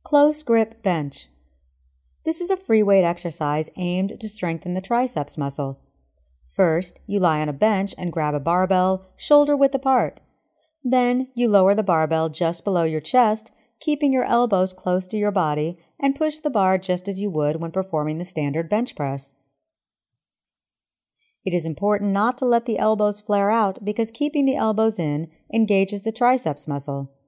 Close grip bench. This is a free weight exercise aimed to strengthen the triceps muscle. First, you lie on a bench and grab a barbell shoulder width apart. Then, you lower the barbell just below your chest, keeping your elbows close to your body, and push the bar just as you would when performing the standard bench press. It is important not to let the elbows flare out because keeping the elbows in engages the triceps muscle.